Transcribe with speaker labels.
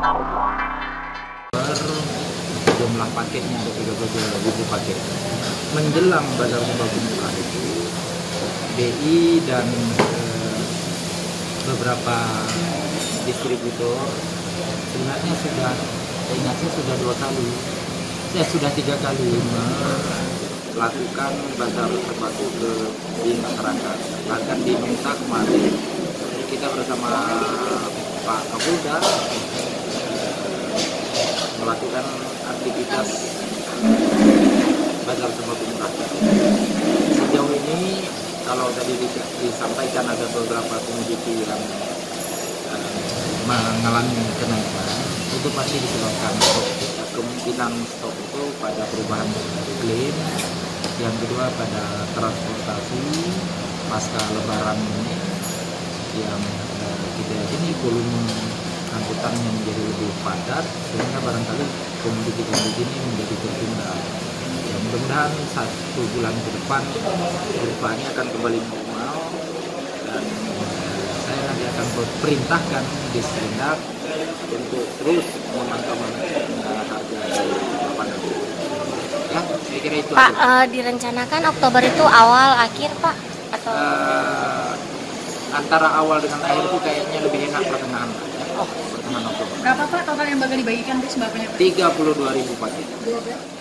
Speaker 1: Jumlah paketnya ada 32.000 paket. Menjelang bazar sembako murah itu, BI dan beberapa distributor sebenarnya sudah, ingatnya sudah 2 kali, sudah 3 kali melakukan bazar sembako di masyarakat. Bahkan di Nusa kemarin kita bersama Pak Kapolda melakukan aktivitas bazar sembako murah. Sejauh ini kalau tadi disampaikan ada beberapa komoditi yang mengalami kenaikan, itu pasti disebabkan kemungkinan stok itu pada perubahan iklim, yang kedua pada transportasi pasca lebaran ini yang kita yakini volume angkutannya menjadi lebih padat, sehingga barangkali komoditi ini menjadi tertunda. Ya, mudah-mudahan 1 bulan ke depan rupanya akan kembali normal, dan saya nanti akan perintahkan di Disperindak untuk terus memantau harga di lapangan. Ya, saya kira itu
Speaker 2: Pak, direncanakan Oktober itu awal akhir Pak? Atau
Speaker 1: antara awal dengan akhir itu kayaknya lebih enak pertengahan.
Speaker 2: Oh.
Speaker 1: Pertengahan Oktober.
Speaker 3: Berapa Pak total yang bakal dibagikan di sembakonya?
Speaker 1: 32.000 paket.